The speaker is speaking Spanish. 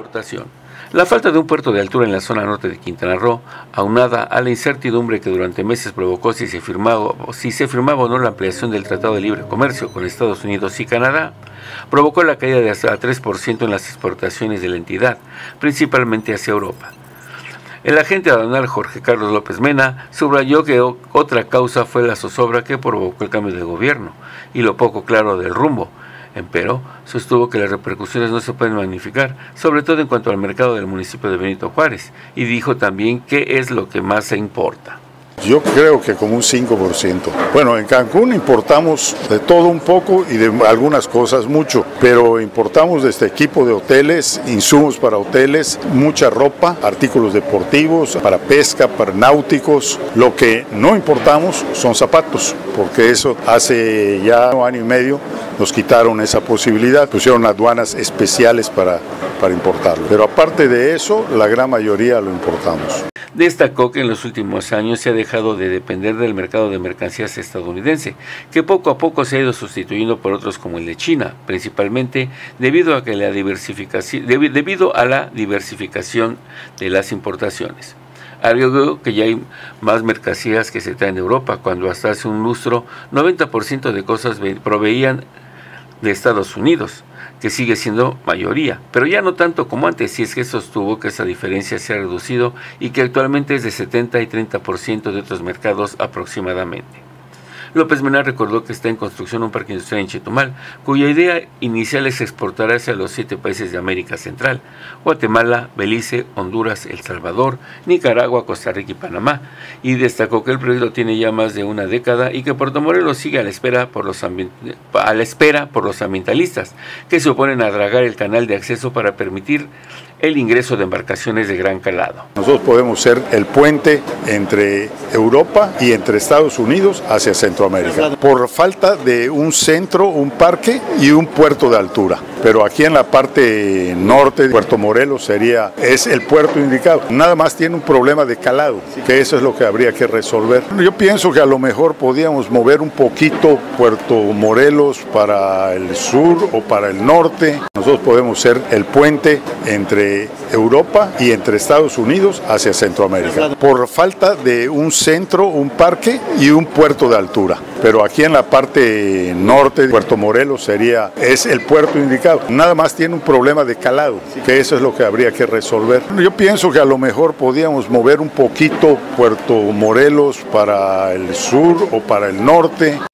importación. La falta de un puerto de altura en la zona norte de Quintana Roo, aunada a la incertidumbre que durante meses provocó si se firmaba o no la ampliación del Tratado de Libre Comercio con Estados Unidos y Canadá, provocó la caída de hasta 3% en las exportaciones de la entidad, principalmente hacia Europa. El agente aduanal Jorge Carlos López Mena subrayó que otra causa fue la zozobra que provocó el cambio de gobierno y lo poco claro del rumbo. Empero, sostuvo que las repercusiones no se pueden magnificar, sobre todo en cuanto al mercado del municipio de Benito Juárez, y dijo también qué es lo que más se importa. Yo creo que como un 5%. Bueno, en Cancún importamos de todo un poco y de algunas cosas mucho, pero importamos desde equipo de hoteles, insumos para hoteles, mucha ropa, artículos deportivos, para pesca, para náuticos. Lo que no importamos son zapatos, porque eso hace ya un año y medio nos quitaron esa posibilidad, pusieron aduanas especiales para importarlo. Pero aparte de eso, la gran mayoría lo importamos. Destacó que en los últimos años se ha dejado de depender del mercado de mercancías estadounidense, que poco a poco se ha ido sustituyendo por otros como el de China, principalmente debido a la diversificación de las importaciones. Agregó que ya hay más mercancías que se traen de Europa, cuando hasta hace un lustro 90% de cosas proveían de Estados Unidos, que sigue siendo mayoría, pero ya no tanto como antes, si es que sostuvo que esa diferencia se ha reducido y que actualmente es de 70 y 30% de otros mercados aproximadamente. López Mena recordó que está en construcción un parque industrial en Chetumal, cuya idea inicial es exportar hacia los 7 países de América Central: Guatemala, Belice, Honduras, El Salvador, Nicaragua, Costa Rica y Panamá, y destacó que el proyecto tiene ya más de una década y que Puerto Morelos sigue a la espera por los ambientalistas, que se oponen a dragar el canal de acceso para permitir el ingreso de embarcaciones de gran calado. Nosotros podemos ser el puente entre Europa y entre Estados Unidos hacia Centroamérica, por falta de un centro, un parque y un puerto de altura. Pero aquí en la parte norte, Puerto Morelos es el puerto indicado. Nada más tiene un problema de calado, que eso es lo que habría que resolver. Yo pienso que a lo mejor podíamos mover un poquito Puerto Morelos para el sur o para el norte. Nosotros podemos ser el puente entre Europa y entre Estados Unidos hacia Centroamérica, por falta de un centro, un parque y un puerto de altura. Pero aquí en la parte norte, Puerto Morelos es el puerto indicado. Nada más tiene un problema de calado, que eso es lo que habría que resolver. Yo pienso que a lo mejor podíamos mover un poquito Puerto Morelos para el sur o para el norte.